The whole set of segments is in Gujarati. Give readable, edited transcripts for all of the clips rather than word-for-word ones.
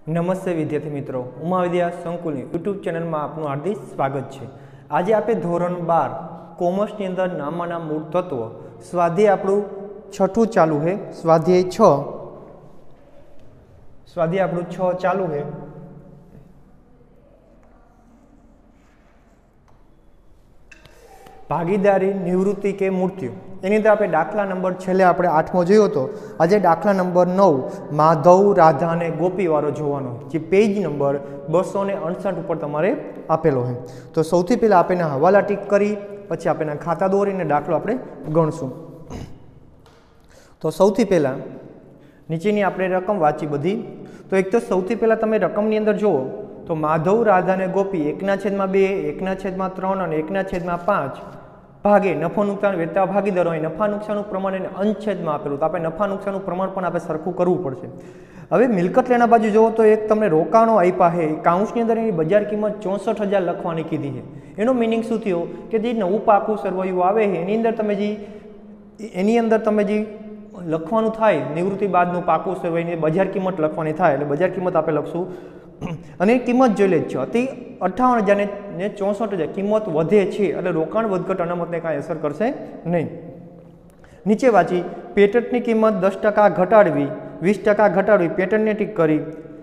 नमस्ते विद्यार्थी मित्रों, उमा विद्या संकुल यूट्यूब चैनल में आपनु हार्दिक स्वागत है। आज आप धोरण 12 कॉमर्स की अंदर नामाना मूल तत्व स्वाध्याय आपणु छठू चालू है। स्वाध्याय 6 चालू है। भागीदारी निवृत्ति के मृत्यु एनी अंदर आपणे दाखला नंबर छेल्ले आपणे 8मो जोयो तो आज दाखला नंबर 9 माधव राधा ने गोपी वाळो जोवानो जे पेज नंबर 268 पर तमारे आपेलो है। तो सौथी पहेला आपणे हवाला टीक करी पछी आपणे खाता दोरीने दाखलो आपणे गणशुं। तो सौथी पहेला नीचेनी आपणे रकम वांची बधी। तो एक तो सौथी पहेला तमे रकमनी अंदर जोवो तो माधव राधा ने गोपी 1/2 1/3 અને 1/5 भागे नफो नुकसान वेचता भागीदारो नफा नुकसान प्रमाण अंशछेद में आपेलू। तो आपणे नफा नुकसान प्रमाण पण आपणे सरखुं करवुं पड़शे। हवे मिलकत लेना बाजू जोवो तो एक तमने रोकाणो आप्या है। काउंसनी अंदर एनी बजार किंमत 64,000 लखवानी कीधी है। एनो मीनिंग शुं थयो के जे नवुं पाकું सरवैયું आवे है एनी अंदर तमे जी लखवानुं थाय निवृत्ति बादनुं पाकું सरवैयुं बजार किंमत लखवानी थाय એટલે बजार किंमत आपणे लखशुं અને કિંમત જોઈ લેજો અતિ 58,000 ને 64,000 કિંમત વધે છે એટલે રોકાણ વધઘટ અનામતને કાંઈ અસર કરશે નહીં। નીચે વાંચી પેટન્ટની કિંમત 10% ઘટાડવી 20% ઘટાડવી પેટન્ટને ટીક કરી।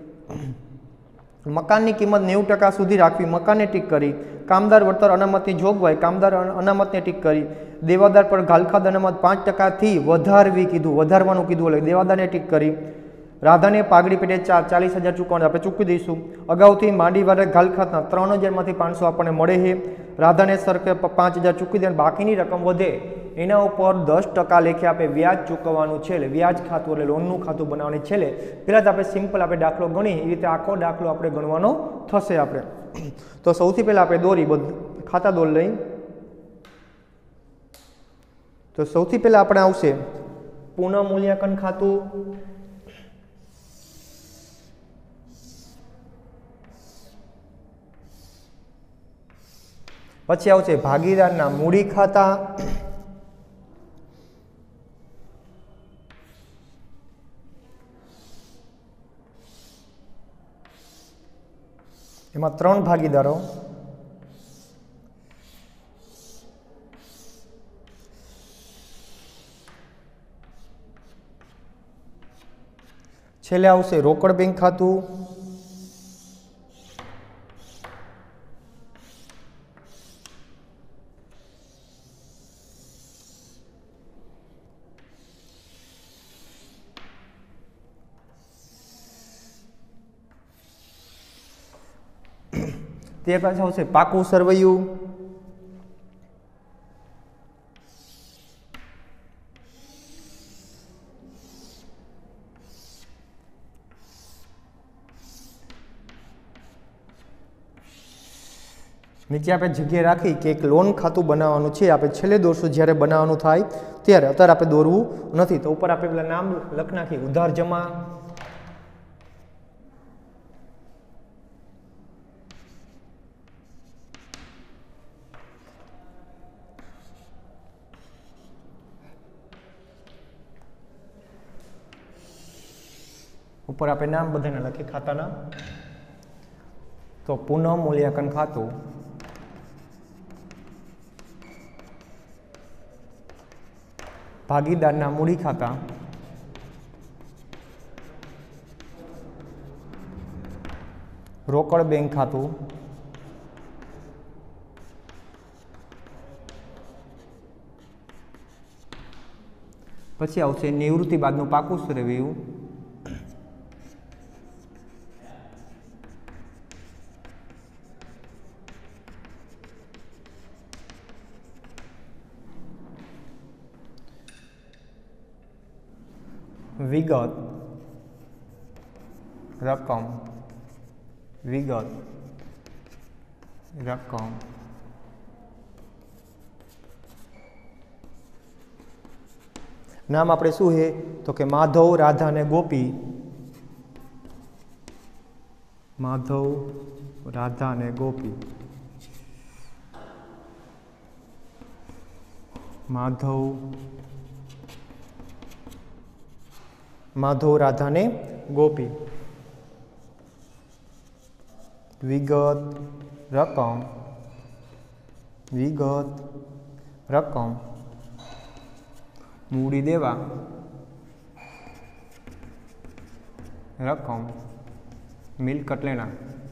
મકાનની કિંમત 90% સુધી રાખવી મકાનને ટીક કરી। કામદાર વળતર અનામતની જોગવાઈ કામદાર અનામતને ટીક કરી। દેવાદાર પર ઘાલખાદ અનામત 5% થી વધારવી કીધું વધારવાનું કીધું એટલે દેવાદારને ટીક કરી। राधा ने पागड़ी पेटे 40,000 चूकववाना आपणे चूकवी दईशुं। अगाउथी मांडी वाले घालखातना 3,000 मांथी 500 आपणे मळे छे। राधा ने सरके 5,000 चूकवी दे बाकीनी रकम वधे एना उपर 10% लेखे आपणे व्याज चूकववानुं छे। એટલે व्याज खातुं એટલે लोननुं खातुं बनाववानुं छे। પહેલા તો આપણે સિમ્પલ આપણે દાખલો ગણી એ રીતે આખો દાખલો આપણે ગણવાનો થશે આપણે। તો સૌથી પહેલા આપણે દોરી ખાતા દોર લઈ। તો સૌથી પહેલા આપણે આવશે પુનઃ મૂલ્યાંકન ખાતું। पछी आवशे भागीदारना मूडी खाता। एमां 3 भागीदारो। छेल्ले आवशे रोकड़ बैंक खातुं। त्यार पाछळ आवशे पाकું સરવૈયું। नीचे आपणे जग्या राखी के एक लोन खातुं बनाववानुं छे। आपणे छेल्ले दौरशुं ज्यारे बनाववानुं थाय त्यारे अत्यारे आपणे दौरवुं नथी। तो उपर आपणे पेला नाम लखी नाखी उधार जमा। ऊपर आपणे नाम बधाने लखी खाताना। तो पुनः मूल्यांकन खातुं भागीदारना मूडी खाता रोकड़ बैंक खातुं पछी आवशे निवृत्ति बादनुं पाकું સરવૈયું। विगत रकम विगत रकम नाम आपणे शुं है तो कि माधव राधा ने गोपी। माधव राधा ने गोपी। माधव माधव राधा ने गोपी। વિગત રકમ મૂડી દેવા રકમ મિલકત લેણા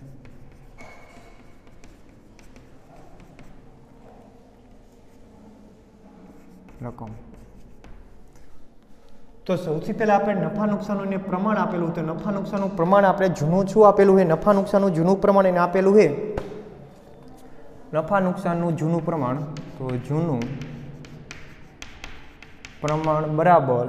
રકમ। તો સૌથી પહેલા આપણે નફા નુકસાનનું પ્રમાણ આપેલું તો નફા નુકસાનનું પ્રમાણ આપણે જૂનું શું આપેલું છે નફા નુકસાનનું જૂનું પ્રમાણ એને આપેલું છે નફા નુકસાનનું જૂનું પ્રમાણ તો જૂનું પ્રમાણ બરાબર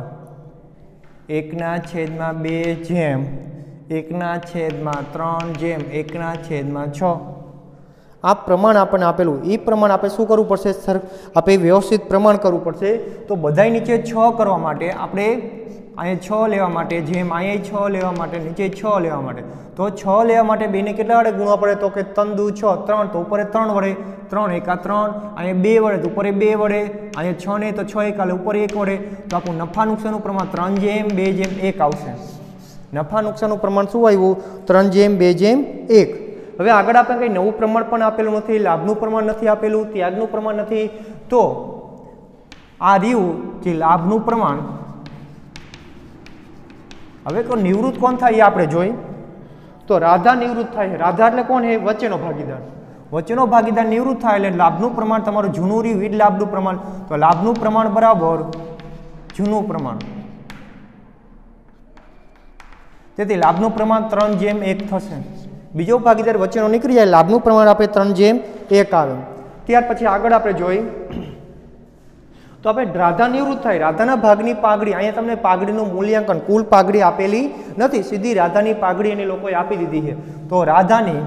1/2/1/3/1/6 આ પ્રમાણ આપણને આપેલું એ પ્રમાણ આપણે શું કરવું પડશે સર આપણે વ્યવસ્થિત પ્રમાણ કરવું પડશે તો બધાય નીચે 6 કરવા માટે આપણે અહીંયા 6 લેવા માટે જેમ અહીંયા 6 લેવા માટે નીચે 6 લેવા માટે તો 6 લેવા માટે બેને કેટલા વડે ગુણવા પડે તો કે 3 દુ 6 3 તો ઉપર 3 વડે 3 એકા 3 અહીંયા 2 વડે તો ઉપર 2 વડે અહીંયા 6 ને તો 6 એકા ઉપર 1 વડે તો આપણું નફા નુકસાનનું પ્રમાણ 3/2/1 આવશે નફા નુકસાનનું પ્રમાણ શું આવ્યું 3/2/1 હવે આગળ આપણે કંઈ નવું પ્રમાણ પણ આપેલું નથી લાભનું પ્રમાણ નથી આપેલું ત્યાગનું પ્રમાણ નથી તો આ રહ્યું જે લાભનું પ્રમાણ હવે કોઈ નિવૃત્ત કોણ થાય એ આપણે જોઈ તો રાધા નિવૃત્ત થાય રાધા એટલે કોણ છે વચ્ચેનો ભાગીદાર નિવૃત્ત થાય એટલે લાભનું પ્રમાણ તમારું જૂનું રહ્યું એ જ લાભનું પ્રમાણ તો લાભનું પ્રમાણ બરાબર જૂનું પ્રમાણ તેથી લાભનું પ્રમાણ 3/1 થશે બીજો ભાગીદાર વચ્ચેનો નીકળી જાય લાભનું પ્રમાણ આપણે 3/1 આવે ત્યાર પછી આગળ આપણે જોઈ તો આપણે રાધા નિવૃત્ત થાય રાધાના ભાગની પાઘડી અહીંયા તમને પાઘડીનું મૂલ્યાંકન કુલ પાઘડી આપેલી નથી સીધી રાધાની પાઘડી એને લોકોએ આપી દીધી છે તો રાધાની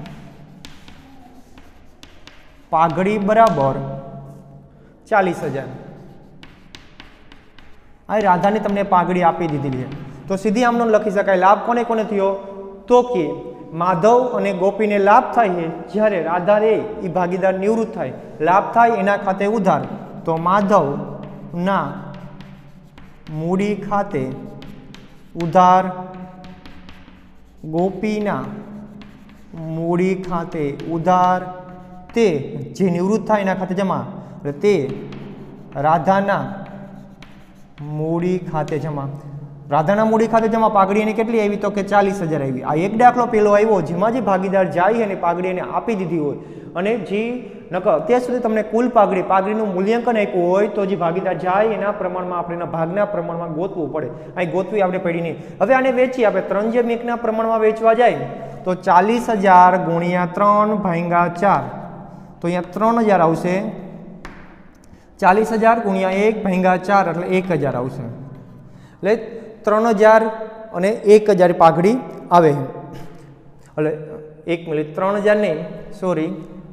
પાઘડી બરાબર 40,000 આ રાધાની તમને પાઘડી આપી દીધી છે તો સીધી આમનો લખી શકાય લાભ કોને કોને થયો તો કે માધવ અને ગોપીને લાભ થાય છે જ્યારે રાધા રે એ ભાગીદાર નિવૃત્ત થાય લાભ થાય એના ખાતે ઉધાર તો માધવના મૂડી ખાતે ઉધાર ગોપીના મૂડી ખાતે ઉધાર તે જે નિવૃત્ત થાય એના ખાતે જમા તે રાધાના મૂડી ખાતે જમા રાધાના મૂડી ખાતે જમા પાઘડી એને કેટલી આવી તો કે 40,000 આવી આ એક દાખલો પેલો આવ્યો જેમાં જે ભાગીદાર જાય અને પાઘડી એને આપી દીધી હોય અને જે નકર અત્યાર સુધી તમને કુલ પાઘડીનું મૂલ્યાંકન આપ્યું હોય તો જે ભાગીદાર જાય એના પ્રમાણમાં આપણે એના ભાગના પ્રમાણમાં ગોતવું પડે અહીં ગોતવી આપણે પડી નહીં હવે આને વેચીએ આપણે 3/1 પ્રમાણમાં વેચવા જાય તો 40,000 ગુણ્યા 3 ભાગ્યા 4 તો અહીંયા 3,000 આવશે 40,000 ગુણ્યા 1 ભાગ્યા 4 એટલે 1,000 આવશે એટલે 3,000 અને 1,000 પાઘડી આવે એટલે 1 મિનિટ 3,000 ને સોરી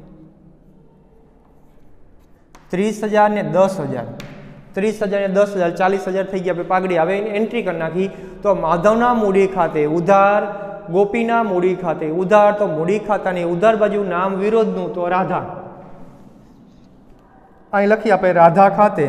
30,000 ને 10,000 30,000 ને 10,000 40,000 થઈ ગયા પાઘડી આવે એની એન્ટ્રી કરી નાખી તો માધવના મૂડી ખાતે ઉધાર ગોપીના મૂડી ખાતે ઉધાર તો મૂડી ખાતાની ઉધાર બાજુ નામ વિરોધનું તો રાધા અહીં લખી આપણે રાધા ખાતે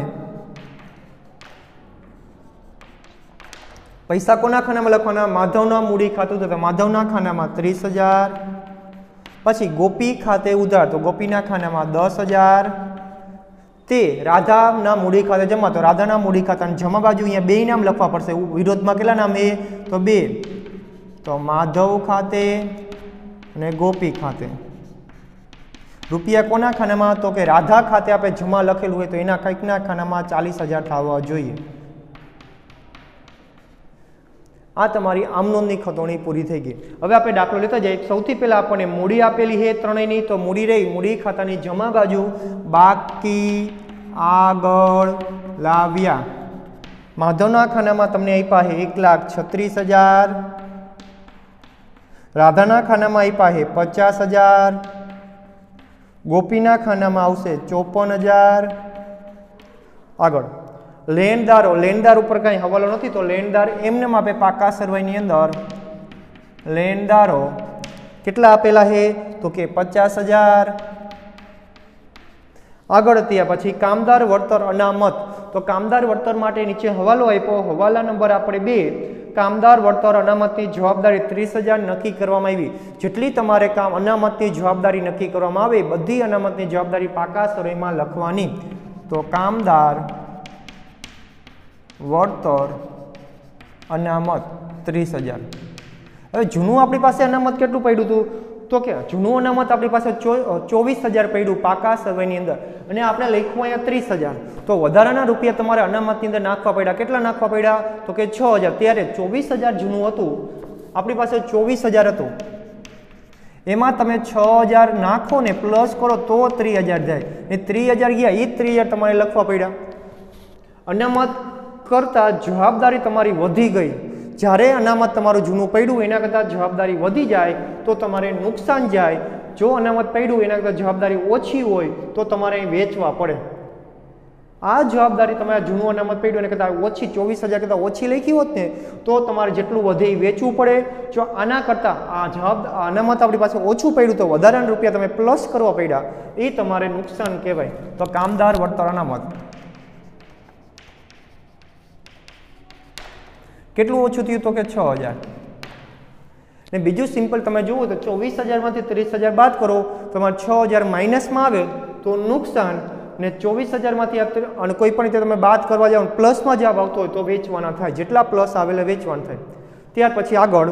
પૈસા કોના ખાનામાં લખવાના માધવના મૂડી ખાતું તો માધવના ખાનામાં 30,000 પછી ગોપી ખાતે ઉધાર તો ગોપીના ખાનામાં 10,000 તે રાધાના મૂડી ખાતે જમા તો રાધાના મૂડી ખાતાની જમા બાજુ અહીંયા બે નામ લખવા પડશે વિરોધમાં કેટલા નામ એ તો 2 તો માધવ ખાતે અને ગોપી ખાતે રૂપિયા કોના ખાનામાં તો કે રાધા ખાતે આપણે જમા લખેલું હોય તો એના કંઈકના ખાનામાં 40,000 થવા જોઈએ આ તમારી આમનોંધની ખતોણી પૂરી થઈ ગઈ હવે આપણે દાખલો લેતા જઈએ સૌથી પહેલા આપણને મૂડી આપેલી છે ત્રણેયની તો મૂડી રહી મૂડી ખાતાની જમા બાજુ બાકી આગળ લાવ્યા માધવના ખાનામાં તમને આપ્યા છે 1,36,000 રાધાના ખાનામાં આપ્યા છે 50,000 ગોપીના ખાનામાં આવશે 54,000 આગળ લેણદાર ઉપર કઈ હવાલો નથી તો લેણદાર એમને આપે પાકા સરવાઈની અંદર લેણદારો કેટલા આપેલા છે તો કે 50,000 આગળ ત્યાં પછી કામદાર વળતર અનામત તો કામદાર વળતર માટે નીચે હવાલો આપ્યો હવાલા નંબર આપણે 2 કામદાર વળતર અનામતની જવાબદારી 30,000 નક્કી કરવામાં આવી। જેટલી તમારે કામ અનામતની જવાબદારી નક્કી કરવામાં આવે બધી અનામતની જવાબદારી પાકા સ્વરૂપમાં લખવાની। તો કામદાર વળતર અનામત 30,000। હવે જૂનું આપણી પાસે અનામત કેટલું પડ્યું હતું તો કે જૂનું અનામત આપણી પાસે 24,000 પડ્યું પાકા સર્વેની અંદર અને આપણે લખ્યું અહીંયા 30,000। તો વધારાના રૂપિયા તમારે અનામતની અંદર નાખવા પડ્યા। કેટલા નાખવા પડ્યા તો કે 6,000। ત્યારે 24,000 જૂનું હતું, આપણી પાસે 24,000 હતું, એમાં તમે 6,000 નાખો ને પ્લસ કરો તો 30,000 જાય ને 30,000 ગયા એ 30,000 તમારે લખવા પડ્યા। અનામત કરતા જવાબદારી તમારી વધી ગઈ। જ્યારે અનામત તમારું જૂનું પડ્યું એના કરતાં જવાબદારી વધી જાય તો તમારે નુકસાન જાય। જો અનામત પડ્યું એના કરતાં જવાબદારી ઓછી હોય તો તમારે વેચવા પડે। આ જવાબદારી તમારે જૂનું અનામત પડ્યું એના કરતાં ઓછી 24,000 કરતાં ઓછી લખી હોત ને તો તમારે જેટલું વધે એ વેચવું પડે। જો આના કરતાં અનામત આપણી પાસે ઓછું પડ્યું તો વધારાના રૂપિયા તમે પ્લસ કરવા પડ્યા, એ તમારે નુકસાન કહેવાય। તો કામદાર વળતર અનામત કેટલું ઓછું થયું તો કે 6,000। ને બીજું સિમ્પલ તમે જુઓ તો 24,000માંથી 30,000 બાદ કરો તમારે 6,000 માઇનસમાં આવે તો નુકસાન, ને 24,000માંથી અને કોઈ પણ રીતે તમે બાદ કરવા જાઓ પ્લસમાં જવાબ આવતો હોય તો વેચવાના થાય। જેટલા પ્લસ આવેલા વેચવાના થાય। ત્યાર પછી આગળ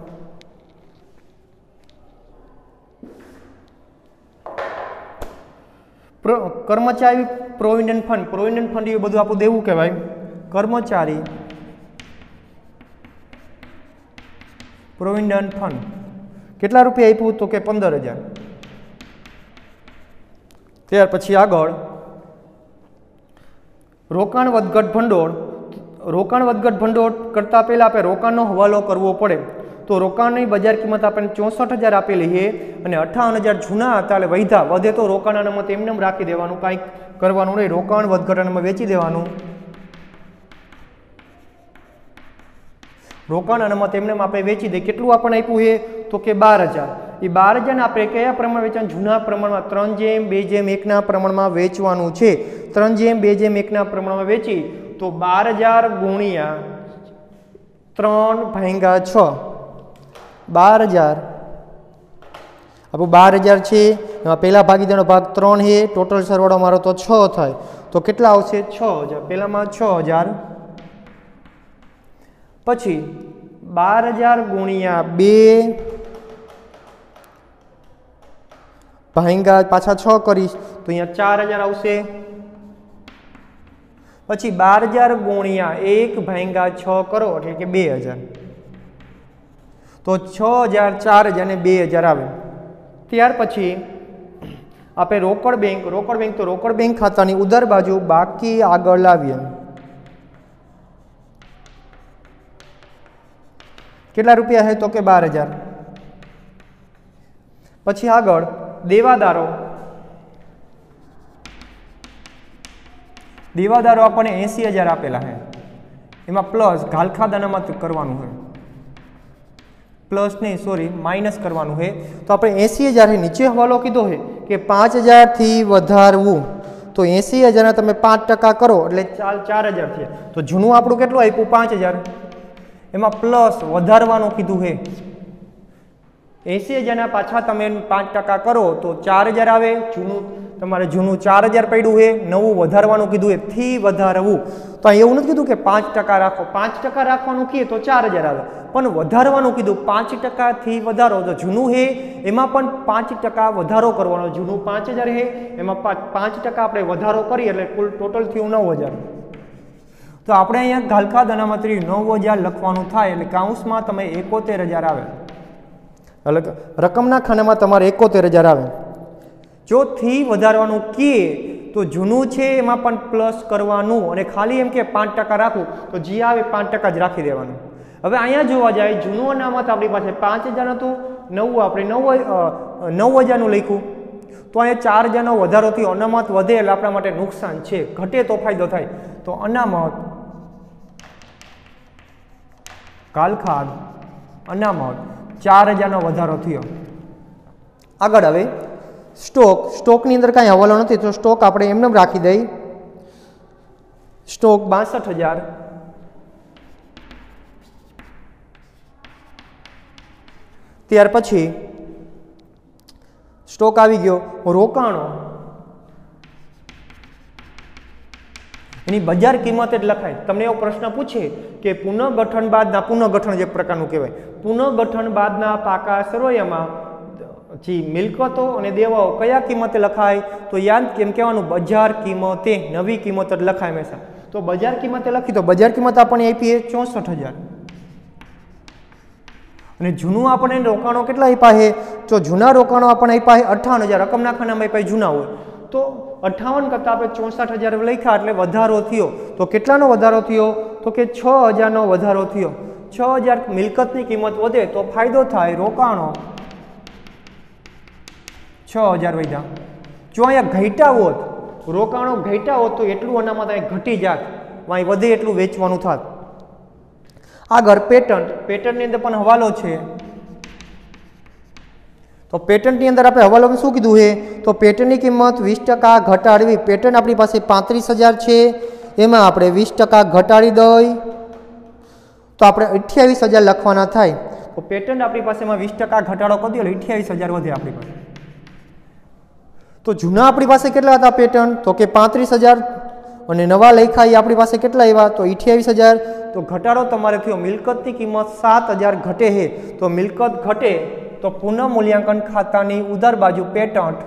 કર્મચારી પ્રોવિડન્ટ ફંડ એ બધું આપણું દેવું કહેવાય। કર્મચારી પ્રોવિડન્ટ ફંડ કેટલા રૂપિયા આપ્યું તો કે 15,000। ત્યાર પછી આગળ રોકાણ વધઘટ ભંડોળ કરતા પહેલા આપણે રોકાણનો હવાલો કરવો પડે। તો રોકાણની બજાર કિંમત આપણને 64,000 આપેલી છે અને 58,000 જૂના હતા એટલે વધે તો રોકાણ અનામત એમને રાખી દેવાનું, કાંઈક કરવાનું નહીં, રોકાણ વધઘટ અનામત વેચી દેવાનું। રોકાણ અનામત એમને આપણે વેચી દઈએ। કેટલું આપણને આપ્યું છે તો કે 12,000। એ 12,000 આપણે કયા પ્રમાણ વેચવાનું? જૂના પ્રમાણમાં 3:2:1 પ્રમાણમાં વેચવાનું છે। 3:2:1 પ્રમાણમાં વેચી તો 12,000 ગુણ્યા 3/6 12,000 આપણું 12,000 છે, એમાં પહેલા ભાગીદારનો ભાગ 3 છે, ટોટલ સરવાળો મારો તો 6 થાય તો કેટલા આવશે? 6,000। પહેલામાં 6,000 પછી 12,000 ગુણ્યા 2 ભાંગા પાછા 6 કરીશ તો અહીંયા 4,000 આવશે। પછી 12,000 ગુણ્યા 1 ભાંગા 6 કરો એટલે કે 2,000 તો 6,000 4,000 અને 2,000 આવે। ત્યાર પછી આપણે રોકડ બેંક તો રોકડ બેંક ખાતાની ઉધાર બાજુ બાકી આગળ લાવીએ। કેટલા રૂપિયા છે તો કે 12,000। પછી આગળ દેવાદારો આપણને 80,000 આપેલા છે, એમાં પ્લસ ઘાલખાદ અનામત કરવાનું છે, પ્લસ નહીં સોરી માઇનસ કરવાનું છે। તો આપણે 80,000 છે, નીચે હવાલો કીધો છે કે 5,000 થી વધારવું તો 80,000 તમે 5% કરો એટલે 4,000 થયા। તો જૂનું આપણું કેટલું આપ્યું? 5,000, એમાં પ્લસ વધારવાનું કીધું છે 80,000 પાછા તમે 5% કરો તો 4,000 આવે। જૂનું 4,000 પડ્યું છે, નવું વધારવાનું કીધું છે થી વધારવું। તો એવું નથી કીધું કે 5% રાખો, 5% રાખવાનું કહીએ તો 4,000 આવે, પણ વધારવાનું કીધું 5% થી વધારો। તો જૂનું છે એમાં પણ 5% વધારો કરવાનો। જૂનું 5,000 છે એમાં 5% આપણે વધારો કરીએ એટલે કુલ ટોટલ થયું 9,000। તો આપણે અહીંયા ઘાલખાદ અનામત 9,000 લખવાનું થાય એટલે કાઉન્સમાં તમે 71,000 આવે, એટલે રકમના ખાનામાં તમારે 71,000 આવે। જો થી વધારવાનું કીએ તો જૂનું છે એમાં પણ પ્લસ કરવાનું અને ખાલી એમ કે 5% રાખવું તો જે આવે 5% જ રાખી દેવાનું। હવે અહીંયા જોવા જાય જૂનું અનામત આપણી પાસે 5,000 હતું, નવું આપણે 9,000નું લખ્યું તો અહીંયા 4,000નો વધારો થયો, અનામત વધે એટલે આપણા માટે નુકસાન છે, ઘટે તો ફાયદો થાય। તો અનામત ઘાલખાદ અનામત 4,000નો વધારો થયો। આગળ હવે સ્ટોકની અંદર કાંઈ હવાલો નથી તો સ્ટોક આપણે એમને રાખી દઈએ। સ્ટોક 62,000 ત્યાર પછી સ્ટોક આવી ગયો રોકાણો, એની બજાર કિંમત જ લખાય. તમને એવો પ્રશ્ન પૂછે કે પુનઃગઠન બાદના, પુનઃગઠન જે પ્રકારનું કહેવાય, પુનઃગઠન બાદના પાકા સરવૈયામાં જે મિલકતો અને દેવાઓ કયા કિંમતે લખાય, તો યાદ કેમ કહેવાનું, બજાર કિંમતે, નવી કિંમત જ લખાય હંમેશા. તો બજાર કિંમતે લખી, તો બજાર કિંમત આપણને આપી 64,000 અને જૂનું આપણને રોકાણો કેટલા આપ્યા છે, તો જૂના રોકાણો આપણને આપ્યા 58,000. રકમ નાખવાના આપ્યા જૂના હોય તો 58 કરતાં આપણે 64,000 લખ્યા એટલે વધારો થયો. તો કેટલાનો વધારો થયો, તો કે 6,000નો વધારો થયો. 6,000 મિલકતની કિંમત વધે તો ફાયદો થાય, રોકાણો 6,000 વધ્યા. જો અહીંયા ઘટ્યા હોત, રોકાણો ઘટ્યા હોત તો એટલું અનામત અહીં ઘટી જાત, અહીં વધે એટલું વેચવાનું થાત. આગળ પેટન્ટ, પેટન્ટની અંદર પણ હવાલો છે. તો પેટન્ટની અંદર આપણે હવાલો શું કીધું છે, તો પેટન્ટની કિંમત 20% ઘટાડવી. પેટન્ટ આપણી પાસે 35,000 છે, એમાં આપણે 20% ઘટાડી દઈ તો આપણે 28,000 લખવાના થાય. તો પેટન્ટ આપણી પાસે એમાં 20% ઘટાડો કરી દો એટલે 28,000 વધે આપણી પાસે. તો જૂના આપણી પાસે કેટલા હતા પેટન્ટ, તો કે 35,000 અને નવા લખ્યા એ આપણી પાસે કેટલા આવ્યા, તો 28,000. તો ઘટાડો તમારે થયો, મિલકતની કિંમત 7,000 ઘટે છે. તો મિલકત ઘટે તો પુનઃ મૂલ્યાંકન ખાતાની ઉધાર બાજુ પેટન્ટ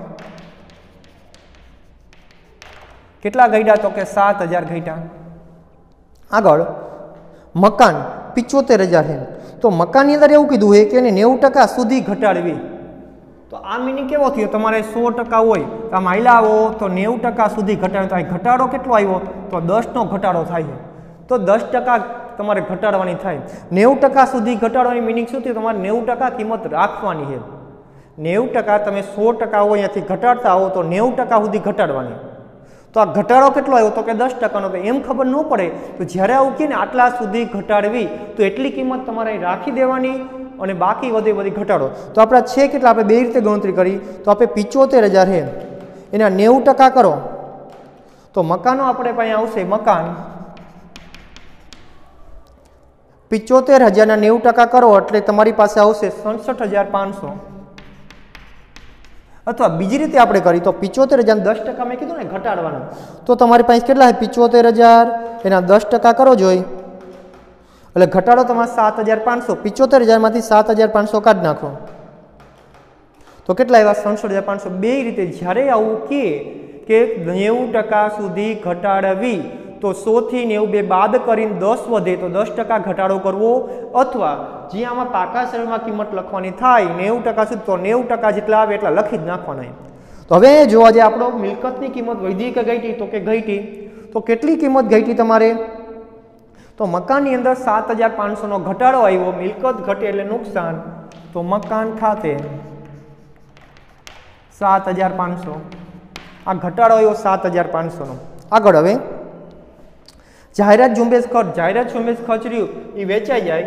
કેટલા ઘટ્યા, તો કે 7,000 ઘટ્યા. આગળ મકાન 75,000 છે. તો મકાનની અંદર એવું કીધું છે કે એને 90% સુધી ઘટાડવી. તો આ મિનિંગ કેવો થયો, તમારે 100% હોય તો આમ આયલા આવો તો 90% સુધી ઘટાડો. તો આ ઘટાડો કેટલો આવ્યો, તો 10નો ઘટાડો થાય છે. તો 10% તમારે ઘટાડવાની થાય. 90% સુધી ઘટાડવાની મિનિંગ શું થયું, તમારે 90% કિંમત રાખવાની છે. 90% તમે 100% હોય અહીંયાથી ઘટાડતા આવો તો 90% સુધી ઘટાડવાની. તો આ ઘટાડો કેટલો આવ્યો, તો કે 10%નો. તો એમ ખબર ન પડે તો જ્યારે આવું કહે ને આટલા સુધી ઘટાડવી, તો એટલી કિંમત તમારે રાખી દેવાની અને બાકી વધે બધી ઘટાડો. તો આપણા છે કેટલા, આપણે બે રીતે ગણતરી કરી. તો આપણે 75,000 છે, એના 90% કરો તો મકાનો આપણે પાસે આવશે, મકાન 75,000ના 90% કરો એટલે તમારી પાસે આવશે 67,500. અથવા બીજી રીતે આપણે કરી તો 75,000 10% મેં કીધું ને ઘટાડવાનું, તો તમારી પાસે કેટલા છે 75,000, એના 10% કરો જોઈ એટલે ઘટાડો તમારે 7,500. 75,000માંથી 7,500 કાઢી નાખો તો કેટલા આવ્યા, 67,500. બે રીતે જ્યારે આવું કે 90% સુધી ઘટાડવી તો 100 થી 90 બાદ કરીને 10 વધે તો 10% ઘટાડો કરવો, અથવા જે આમાં પાકા સરળમાં કિંમત લખવાની થાય 90% સુધી તો 90% જેટલા આવે એટલા લખી જ નાખવાના. તો હવે જોવા જાય આપણો મિલકતની કિંમત વધી કે ઘટી, તો કે ઘટી. તો કેટલી કિંમત ઘટી તમારે, તો મકાનની અંદર 7,500નો ઘટાડો આવ્યો, મિલકત ઘટે એટલે નુકસાન. તો મકાન ખાતે 7,500 આ ઘટાડો આવ્યો 7,500નો. આગળ હવે જાહેરાત ઝુંબેશ ખર્ચ, જાહેરાત ઝુંબેશ ખર્ચ રહ્યું એ વેચાઈ જાય.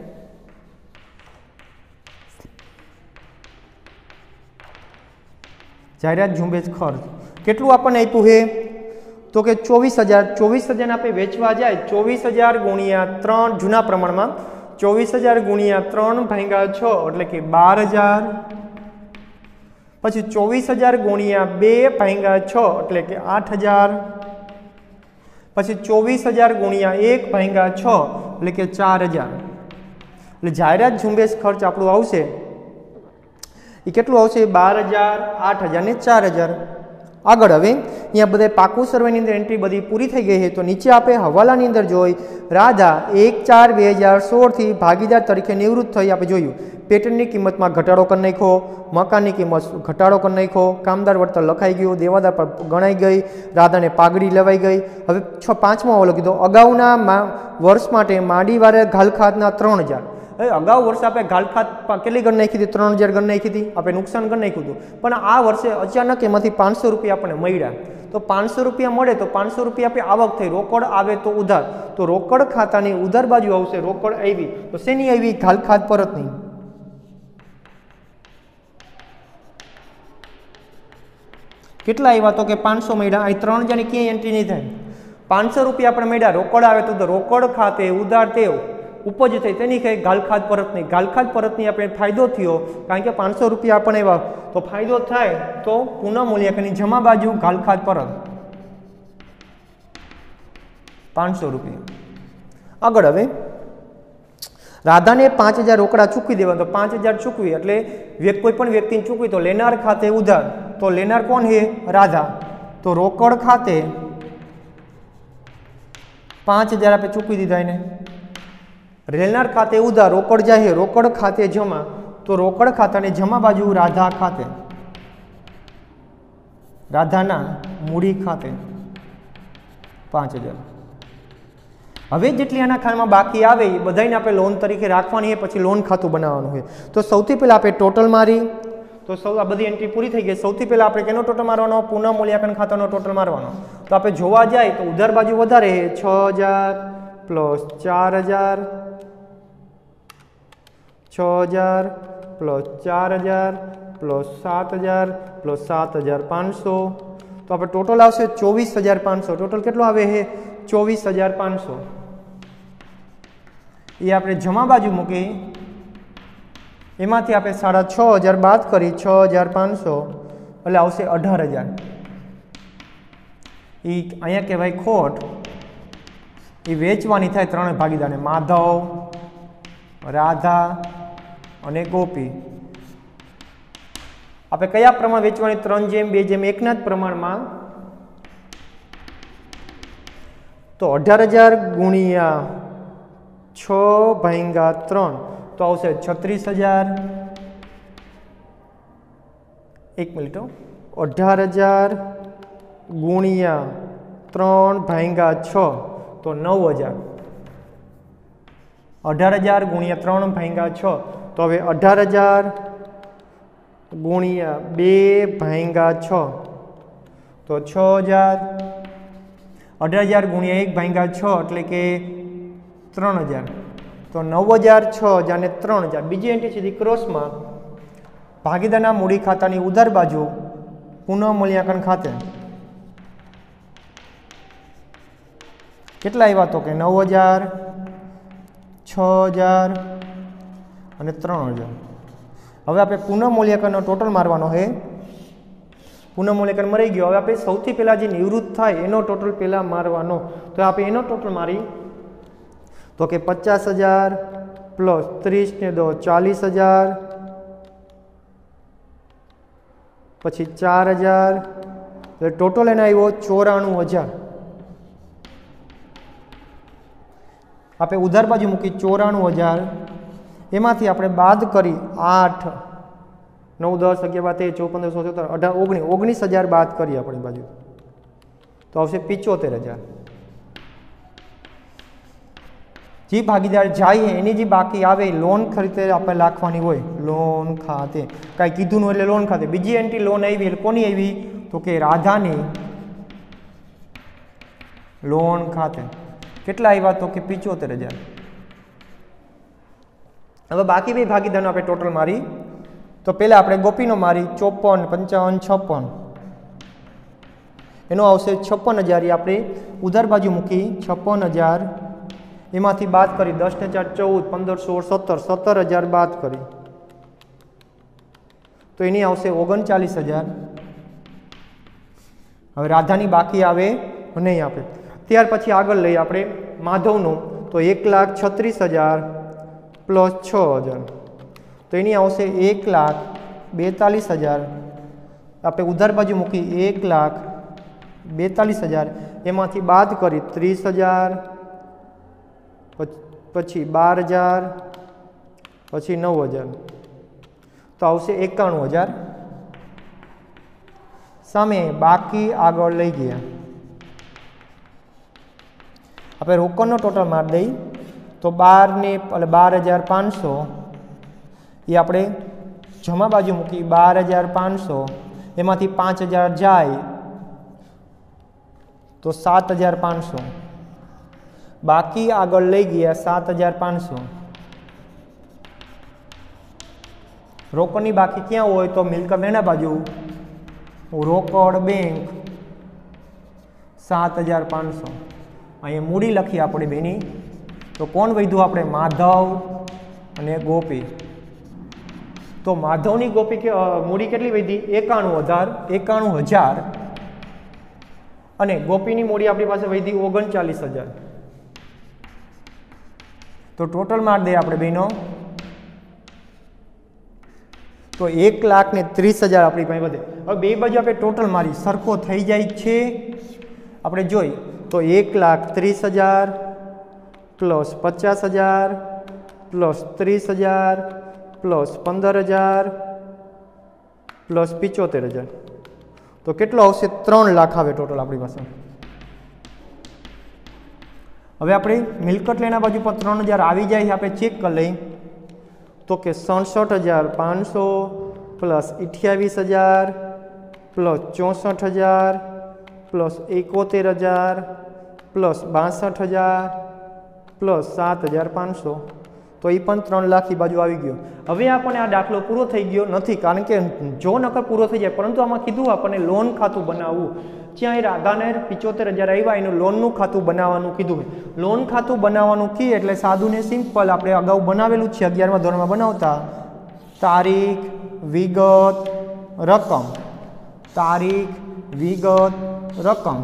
જાહેરાત ઝુંબેશ ખર્ચ કેટલું આપણને આપ્યું છે, તો કે 24,000. 24,000 આપણે વેચવા જાય, 24,000 ગુણ્યા 3 જૂના પ્રમાણમાં, 24,000 ગુણ્યા 3 ભાગ્યા 6 એટલે કે 12,000. પછી 24,000 ગુણ્યા 2 ભાગ્યા 6 એટલે કે 8,000. પછી 24,000 ગુણ્યા 1 ભાગ્યા 6 એટલે કે 4,000. એટલે જાહેરાત ઝુંબેશ ખર્ચ આપણું આવશે એ કેટલું આવશે, 12,000, 8,000 ને 4,000. આગળ હવે અહીંયા બધા પાકું સર્વેની અંદર એન્ટ્રી બધી પૂરી થઈ ગઈ છે. તો નીચે આપણે હવાલાની અંદર જોઈ રાધા 1/4/2016 ભાગીદાર તરીકે નિવૃત્ત થઈ. આપણે જોયું પેટન્ટની કિંમતમાં ઘટાડો કરી નાખ્યો, મકાનની કિંમત ઘટાડો કરી નાખ્યો, કામદાર વળતર લખાઈ ગયું, દેવાદાર પર ગણાઈ ગઈ, રાધાને પાઘડી લેવાઈ ગઈ. હવે 5મો હવાલો કીધો, અગાઉના વર્ષ માટે માંડીવારે ઘાલખાતના 3,000. હવે અગાઉ વર્ષે આપણે ઘાલખાત કેટલી ગણ નાખી હતી, 3,000 ગણ નાખી હતી, આપણે નુકસાન ગણ નાખ્યું હતું. પણ આ વર્ષે અચાનક એમાંથી 500 રૂપિયા આપણને મળ્યા. તો 500 રૂપિયા મળે તો 500 રૂપિયા આપણી આવક થઈ, રોકડ આવે તો ઉધાર. તો રોકડ ખાતાની ઉધાર બાજુ આવશે, રોકડ આવી તો શેની આવી, ઘાલખાત પરતની. કેટલા આવ્યા, તો કે 500 મળ્યા. અહીં 3,000 ની ક્યાંય એન્ટ્રી નહીં થાય. 500 રૂપિયા આપણે મળ્યા, રોકડ આવે તો રોકડ ખાતે ઉધાર તેવ ઉપજ થઈ તેની કઈ ગાલખાદ પરતની. ગાલખાદ પરતની આપણે ફાયદો થયો કારણ કે 500 રૂપિયા આપણને આવ્યા તો ફાયદો થાય તો પુનઃ મૂલ્યાંકનની જમા બાજુ ગાલખાદ પરત 500 રૂપિયા. આગળ હવે રાધાને 5000 રોકડા ચૂકવી દેવા તો 5000 ચૂકવી એટલે કોઈ પણ વ્યક્તિને ચૂકવી તો લેનાર ખાતે ઉધાર. તો લેનાર કોણ હે? રાધા. તો રોકડ ખાતે 5000 આપણે ચૂકવી દીધા એને. લેનાર ખાતે ઉધાર, રોકડ જાય રોકડ ખાતે જમા. તો રોકડ ખાતાને જમા બાજુ રાધા ખાતે, રાધાના મૂડી ખાતે 5000. હવે જેટલી આના ખાતામાં બાકી આવે એ બધાને આપણે લોન તરીકે રાખવાની છે, પછી લોન ખાતું બનાવવાનું છે. તો સૌથી પહેલાં આપણે ટોટલ મારી તો આ બધી એન્ટ્રી પૂરી થઈ ગઈ. સૌથી પહેલાં આપણે કેનો ટોટલ મારવાનો? પુનઃ મૂલ્યાંકન ખાતાનો ટોટલ મારવાનો. તો આપણે જોવા જાય તો ઉધાર બાજુ વધારે 6000 પ્લસ 4000 6000 પ્લસ 4000 પ્લસ 7000 પ્લસ 7500. તો આપણે ટોટલ આવશે 24500. ટોટલ કેટલો આવે છે? 24500. એ આપણે જમા બાજુ મૂકી એમાંથી આપણે 6500 બાદ કરી 6500 એટલે આવશે 18000. એ અહીંયા કહેવાય ખોટ. એ વેચવાની થાય ત્રણે ભાગીદારને, માધવ, રાધા અને ગોપી. આપણે કયા પ્રમાણ વેચવાની? 3:2:1 જ પ્રમાણમાં. તો 18000 ગુણ્યા 6/3 તો આવશે 36000. એક મિનિટ, 18000 ગુણ્યા 3/6 તો 9000. 18000 ગુણ્યા 3/6 તો હવે 18000 ગુણ્યા 2/6 તો 6000. 18000 ગુણ્યા 1/6 એટલે કે 3000. તો 9000 6000 અને 3000. બીજી એન્ટ્રી સીધી ક્રોસમાં ભાગીદારના મૂડી ખાતાની ઉધાર બાજુ પુનઃ મૂલ્યાંકન ખાતે કેટલા આવ્યા? તો કે 9000 6000 અને 3000. હવે આપણે પુનઃ મૂલ્યાંકનનો ટોટલ મારવાનો છે. પુનઃ મૂલ્યાંકન મરી ગયો. હવે આપણે સૌથી પહેલાં જે નિવૃત્ત થાય એનો ટોટલ પહેલાં મારવાનો. તો આપણે એનો ટોટલ મારી તો કે 50000 પ્લસ 30 ને દો 40000 પછી 4000 એટલે ટોટલ એને આવ્યો 94000. આપણે ઉધાર બાજુ મૂકી 94000. એમાંથી આપણે બાદ કરી 8 9 10 11 13 14 15 16 17 18 19000 બાદ કરી આપણી બાજુ તો આવશે 75000. જે ભાગીદાર જાય એની જે બાકી આવે લોન ખાતે આપણે રાખવાની હોય. લોન ખાતે કાંઈ કીધું ન એટલે લોન ખાતે. બીજી એન્ટ્રી લોન આવી એટલે કોની આવી? તો કે રાધાની લોન ખાતે. કેટલા આવ્યા? તો કે 75000. હવે બાકી બે ભાગીદારનો આપણે ટોટલ મારી તો પહેલાં આપણે ગોપીનો મારી 54 55 56 એનો આવશે 56000. એ આપણે ઉધાર બાજુ મૂકી 56000. એમાંથી બાદ કરી 10 ને 4 14 15 16 17 17000 બાદ કરી તો એની આવશે 39000. હવે રાધાની બાકી આવે નહીં આપે. ત્યાર પછી આગળ લઈએ આપણે માધવનું તો 1,36,000 પ્લસ 6000 તો એની આવશે 1,42,000. આપણે ઉધાર બાજુ મૂકી 1,42,000. એમાંથી બાદ કરી 30,000 પછી 12,000 પછી 9,000 તો આવશે 91,000. સામે બાકી આગળ લઈ ગયા. આપણે રોકડનો ટોટલ મારી દઈ તો 12 ને એટલે 12,500. એ આપણે જમા બાજુ મૂકી 12,500. એમાંથી 5,000 જાય તો 7,500. બાકી આગળ લઈ ગયા 7,500. રોકડની બાકી ક્યાં હોય તો મિલકત એના બાજુ રોકડ બેંક 7,500. અહીંયા મૂડી લખી આપણે બેની તો કોણ વધ્યું આપણે? માધવ અને ગોપી. તો માધવની ગોપી કે મૂડી કેટલી વધી? 91,000 અને ગોપીની મૂડી આપણી પાસે વધી 39,000. તો ટોટલ માર દે આપણે બેનો, તો 1,30,000 આપણી પાસે વધે. હવે બે બાજુ આપણે ટોટલ મારી સરખો થઈ જાય છે. આપણે જોઈ તો 1,30,000 પ્લસ 50,000 પ્લસ 30,000 પ્લસ 15,000 પ્લસ 75,000. તો કેટલો આવશે? 3 લાખ આવે ટોટલ આપણી પાસે. હવે આપણે મિલકત લેના બાજુ પર 3,000 આવી જાય. આપણે ચેક કરી લઈએ તો કે 67,500 plus 28,000 plus 64,000 plus 71,000 plus 62,000 plus 7,500. તો એ પણ 3 લાખ એ બાજુ આવી ગયો. હવે આપણને આ દાખલો પૂરો થઈ ગયો નથી, કારણ કે જો નકર પૂરો થઈ જાય, પરંતુ આમાં કીધું આપણને લોન ખાતું બનાવવું. જ્યાં એ રાધાને 75,000 આવ્યા એનું લોનનું ખાતું બનાવવાનું કીધું. લોન ખાતું બનાવવાનું કી એટલે સાદું ને સિમ્પલ આપણે અગાઉ બનાવેલું છે 11મા ધોરણમાં બનાવતા. તારીખ, વિગત, રકમ. તારીખ, વિગત, રકમ.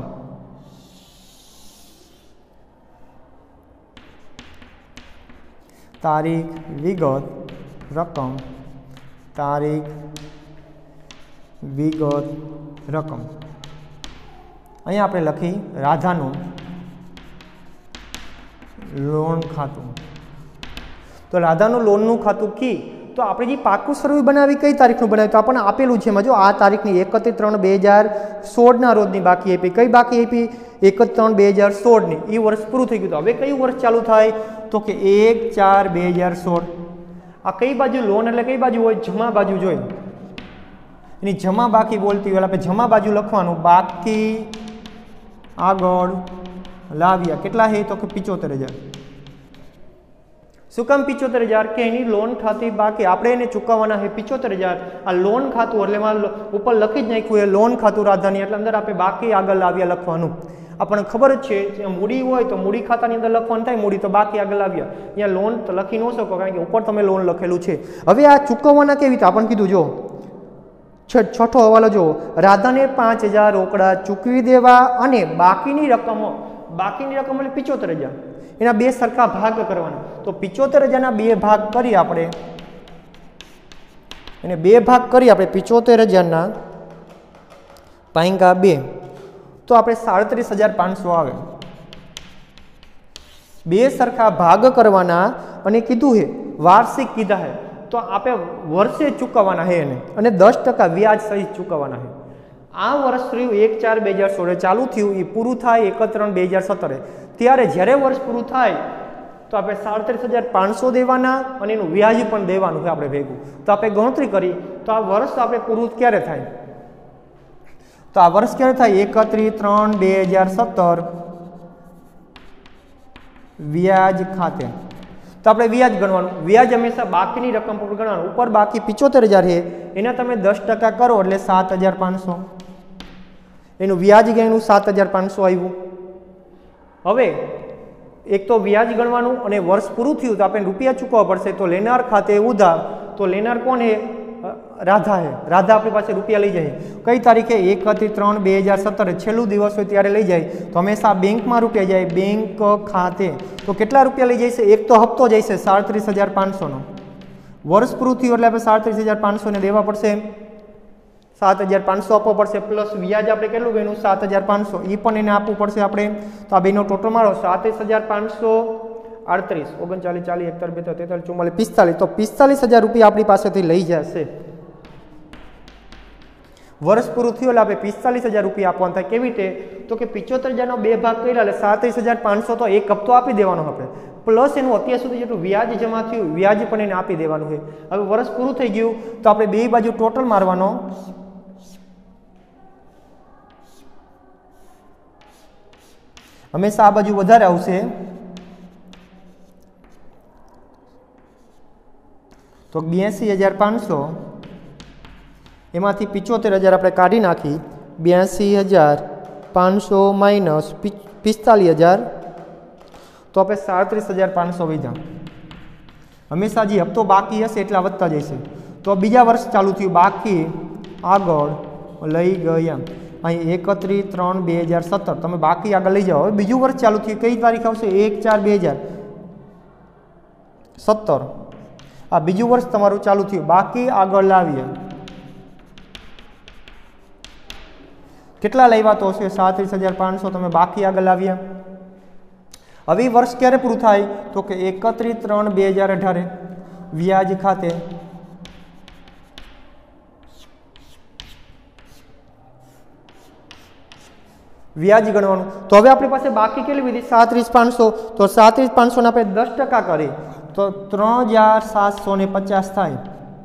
તારીખ, વિગત, રકમ. તારીખ, વિગત, રકમ. અહીંયા આપણે લખી રાધાનું લોન ખાતું. તો રાધાનું લોનનું ખાતું કી તો આપણે જે પાકું સર્વે બનાવી કઈ તારીખનું બનાવ્યું? તો આપણને આપેલું છે. જો આ તારીખની 31/3/2016 રોજની બાકી આપી. કઈ બાકી આપી? 31/3/2016ની. એ વર્ષ પૂરું થઈ ગયું. તો હવે કયું વર્ષ ચાલુ થાય? તો કે 1/4/2016. આ કઈ બાજુ લોન એટલે કઈ બાજુ હોય? જમા બાજુ જોઈ. એની જમા બાકી બોલતી હોય આપણે જમા બાજુ લખવાનું. બાકી આગળ લાવ્યા કેટલા છે? તો કે 75,000. શું કામ 75,000? કે એની લોન ખાતી બાકી આપણે એને ચૂકવવાના છે 75,000. આ લોન ખાતું એટલે ઉપર લખી જ નાખ્યું એ લોન ખાતું રાધાની, એટલે અંદર આપણે બાકી આગળ લાવ્યા લખવાનું. આપણને ખબર જ છે મૂડી હોય તો મૂડી ખાતાની અંદર લખવાનું થાય, મૂડી તો બાકી આગળ લાવ્યા. અહીંયા લોન તો લખી ન શકો કારણ કે ઉપર તમે લોન લખેલું છે. હવે આ ચૂકવવાના કેવી રીતે આપણને કીધું? જો છઠ્ઠો હવાલો જો, રાધાને 5,000 રોકડા ચૂકવી દેવા અને બાકીની રકમ એટલે 75,000 એના બે સરખા ભાગ કરવાના. તો 75,000ના બે ભાગ કરી આપણે એને 75,000ના પાઈંગા 2 તો આપણે 37,500 આવે. બે સરખા ભાગ કરવાના અને કીધું છે વાર્ષિક કીધા છે તો આપણે વર્ષે ચૂકવવાના છે એને અને 10% વ્યાજ સહિત ચૂકવવાના છે. આ વર્ષ થયું 1/4/2016 ચાલુ થયું, એ પૂરું થાય 1/3/2017. ત્યારે જ્યારે વર્ષ પૂરું થાય તો આપણે 37,500 દેવાના અને એનું વ્યાજ પણ દેવાનું છે આપણે ભેગું. તો આપણે ગણતરી કરી તો આ વર્ષ આપણે પૂરું ક્યારે થાય? તો આ વર્ષ ક્યારે થાય? 31/3/2017 વ્યાજ ખાતે. તો આપણે વ્યાજ ગણવાનું. વ્યાજ હંમેશા બાકીની રકમ પર ગણવાનું. ઉપર બાકી 75,000 છે એના તમે 10% કરો એટલે 7,500. એનું વ્યાજ ગણ્યું 7,500 આવ્યું. હવે એક તો વ્યાજ ગણવાનું અને વર્ષ પૂરું થયું તો આપણે રૂપિયા ચૂકવવા પડશે. તો લેનાર ખાતે ઉધાર. તો લેનાર કોણ છે? રાધા છે. રાધા આપણી પાસે રૂપિયા લઈ જાય કઈ તારીખે? 1/3/2017 છેલ્લું દિવસ હોય ત્યારે લઈ જાય. તો હંમેશા બેંકમાં રૂપિયા જાય બેંક ખાતે. તો કેટલા રૂપિયા લઈ જશે? એક તો હપ્તો જશે 37,500નો. વર્ષ પૂરું થયું એટલે આપણે 37,500 ને દેવા પડશે. 7,500 આપવો પડશે પ્લસ વ્યાજ આપણે કેટલું ગણ્યું? 7,500 એ પણ એને આપવું પડશે આપણે. તો આ બેનો ટોટલ મારો 37,500 38 39 40 41 42 43 44 45. તો 45,000 રૂપિયા આપણી પાસેથી લઈ જશે. વર્ષ પૂરું થયું એટલે આપણે 45,000 રૂપિયા આપવાના થાય. કેવી રીતે? તો કે 75,000નો બે ભાગ કર્યા એટલે 37,500 તો એક હપ્તો આપી દેવાનો આપણે પ્લસ એનું અત્યાર સુધી જેટલું વ્યાજ જમા થયું વ્યાજ પણ એને આપી દેવાનું છે. હવે વર્ષ પૂરું થઈ ગયું તો આપણે બે બાજુ ટોટલ મારવાનો. હંમેશા આ બાજુ વધારે આવશે તો 82,500 એમાંથી 75,000 આપણે કાઢી નાખી. 82,500 માઇનસ 45,000 तो આપણે 37,500 વધ્યા. હંમેશા જે હપ્તો બાકી હશે એટલા વધતા જશે. તો બીજા વર્ષ ચાલુ થયું, બાકી આગળ લઈ ગયા. અહીં 31/3/2017 તમે બાકી આગળ લઈ જાઓ. હવે બીજું વર્ષ ચાલુ થયું, કઈ તારીખ આવશે? 1/4/2017. આ બીજું વર્ષ તમારું ચાલુ થયું, બાકી આગળ લાવીએ. કેટલા લાવ્યા? તો હશે 37,500. તમે બાકી આગળ લાવ્યા. હવે વર્ષ ક્યારે પૂરું થાય? તો કે 31/3/2018 વ્યાજ ખાતે વ્યાજ ગણવાનું. તો હવે આપણી પાસે બાકી કેટલી વિધિ? 37,500. તો 37,500 ને આપણે 10% કરીએ તો 3,750 થાય.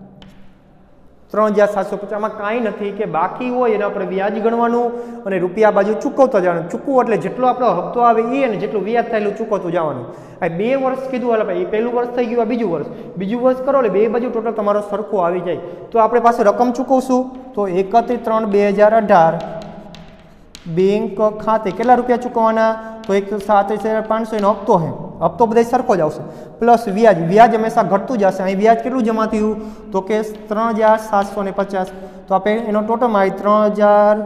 3,750. આમાં કાંઈ નથી કે બાકી હોય એના આપણે વ્યાજ ગણવાનું અને રૂપિયા બાજુ ચૂકવતા જવાનું. ચૂકવું એટલે જેટલો આપણો હપ્તો આવે એ અને જેટલું વ્યાજ થાય એટલું ચૂકવતું જવાનું. આ 2 વર્ષ કીધું, હાલ ભાઈ, પહેલું વર્ષ થઈ ગયું, આ બીજું વર્ષ કરો એટલે 2 બાજુ ટોટલ તમારો સરખો આવી જાય. તો આપણે પાસે રકમ ચૂકવશું તો 31/3/2018 બેંક ખાતે કેટલા રૂપિયા ચૂકવવાના? તો 37,500 એનો હપ્તો છે. હપ્તો બધા સરખો જ આવશે, પ્લસ વ્યાજ. વ્યાજ હંમેશા ઘટતું જશે. અહીં વ્યાજ કેટલું જમા થયું? તો કે 3,750. તો આપણે એનો ટોટલમાં આવી 3,000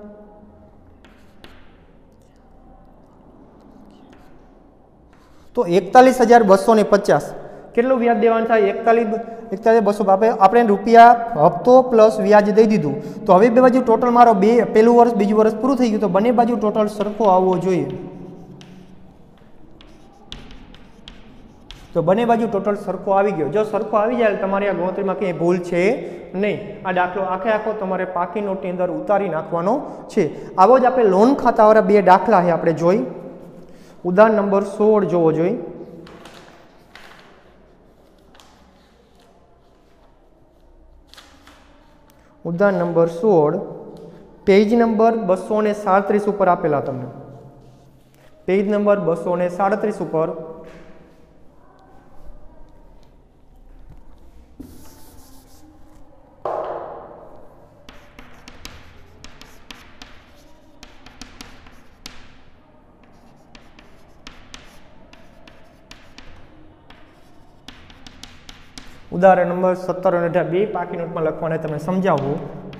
તો 41,250. કેટલું વ્યાજ દેવાનું થાય? 41,200. આપણે રૂપિયા હપ્તો પ્લસ વ્યાજ દઈ દીધું. તો હવે બે બાજુ ટોટલ મારો પહેલું વર્ષ બીજું વર્ષ પૂરું થઈ ગયું, તો બંને બાજુ ટોટલ સરખો આવવો જોઈએ. તો બંને બાજુ ટોટલ સરખો આવી ગયો. જો સરખો આવી જાય તમારી આ ગણતરીમાં કંઈ ભૂલ છે નહીં. આ દાખલો આખો તમારે પાકી નોટની અંદર ઉતારી નાખવાનો છે. આવો જ આપણે લોન ખાતાવાળા 2 દાખલા છે આપણે જોઈ. ઉદાહરણ નંબર 16 જોવો જોઈએ. ઉદાહરણ નંબર 16 પેજ નંબર 237 ઉપર આપેલા તમને. પેજ નંબર 237 ઉપર ઉદાહરણ નંબર 17 અને 18 બે પાકી નોટમાં લખવાના તમને સમજાવું.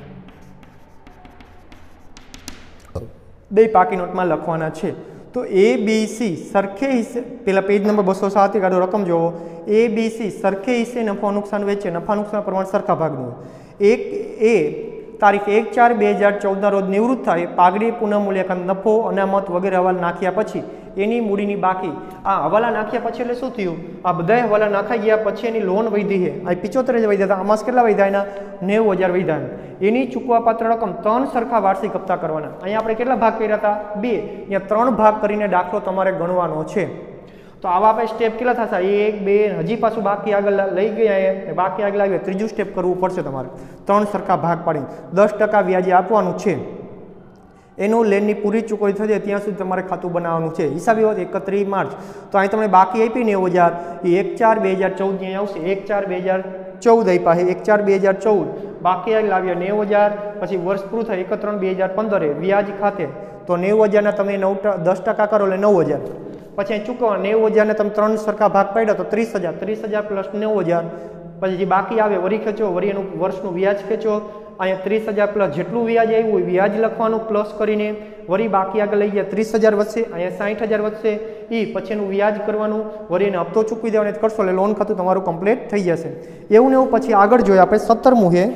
બે પાકી નોટમાં લખવાના છે. તો ABC સરખે હિસ્સે, પેલા પેજ નંબર 207 કાઢો, રકમ જોવો. ABC સરખે હિસ્સે નફા નુકસાન વેચે. નફા નુકસાન પ્રમાણ સરખા ભાગનું. એક એ તારીખ 1/4/2014 ના રોજ નિવૃત્ત થાય. પાઘડી પુનઃમૂલ્યાંકન નફો અનામત વગેરે હવાલા નાખ્યા પછી એની મૂડીની બાકી. આ હવાલા નાખ્યા પછી એટલે શું થયું? આ બધા હવાલા નાખાઈ ગયા પછી એની લોન વધી છે. આ 75 વધ્યા હતા. આમાં કેટલા વધ્યા? એના 90,000 વધ્યા. એની ચૂકવાપાત્ર રકમ 3 સરખા વાર્ષિક હપ્તા કરવાના. અહીંયા આપણે કેટલા ભાગ કર્યા હતા? 2. અહીંયા 3 ભાગ કરીને દાખલો તમારે ગણવાનો છે. તો આવા આપણે સ્ટેપ કેટલા થશે? 1 2 હજી પાછું બાકી આગળ લઈ ગયા, બાકી આગળ લાવીએ. ત્રીજું સ્ટેપ કરવું પડશે તમારે. 3 સરખા ભાગ પાડીને 10% વ્યાજે આપવાનું છે. એનું લેનની પૂરી ચૂકવણી થઈ જાય ત્યાં સુધી તમારે ખાતું બનાવવાનું છે. હિસાબી હોત 31 માર્ચ. તો અહીં તમને બાકી આપી 90,000, એ 1/4/2014 અહીં આવશે. 1/4/2014 આપ્યા છે. 1/4/2014 બાકી આગળ લાવ્યા 90,000. પછી વર્ષ પૂરું થાય 1/3/2015 વ્યાજ ખાતે. તો 90,000 તમે 10% કરો એટલે 9,000. પછી અહીં ચૂકવવા 90,000 ને તમે 3 સરખા ભાગ પાડ્યા તો 30,000. 30,000 પ્લસ 9,000. પછી જે બાકી આવે વરી ખેંચો, વરી એનું વર્ષનું વ્યાજ ખેંચો. અહીંયા 30,000 પ્લસ જેટલું વ્યાજ આવ્યું હોય વ્યાજ લખવાનું પ્લસ કરીને. વરી બાકી આગળ લઈ ગયા 30,000 વધશે. અહીંયા 60,000 વધશે. એ પછી એનું વ્યાજ કરવાનું, વરી એને હપ્તો ચૂકવી દેવાનો કરશો એટલે લોન ખાતું તમારું કમ્પ્લીટ થઈ જશે. એવું ને એવું પછી આગળ જોઈએ આપણે 17મું છે.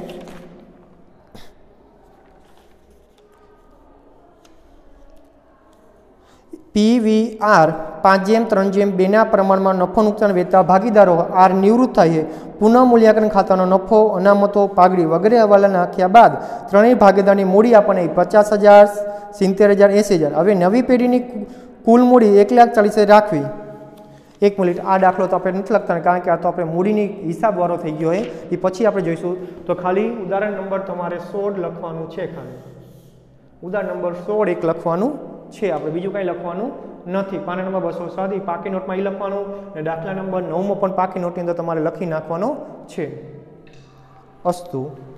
PVR 5/3/2 ના પ્રમાણમાં નફો નુકસાન વેચતા ભાગીદારો આર નિવૃત્ત થાય છે. પુનઃ મૂલ્યાંકન ખાતાનો નફો, અનામતો, પાઘડી વગેરે હવાલા નાખ્યા બાદ ત્રણેય ભાગીદારની મૂડી આપણને 50,000, 70,000, 80,000. હવે નવી પેઢીની કુલ મૂડી 1,40,000 રાખવી. 1 મિનિટ, આ દાખલો તો આપણે નથી લખતા કારણ કે આ તો આપણે મૂડીની હિસાબવાળો થઈ ગયો હોય. એ પછી આપણે જોઈશું. તો ખાલી ઉદાહરણ નંબર તમારે 16 લખવાનું છે. ખાલી ઉદાહરણ નંબર 16 એક લખવાનું છે. આપણે બીજું કંઈ લખવાનું નથી. પાના નંબર 207 પાકી નોટમાં એ લખવાનું અને દાખલા નંબર 9 પણ પાકી નોટની અંદર તમારે લખી નાખવાનો છે. અસ્તુ.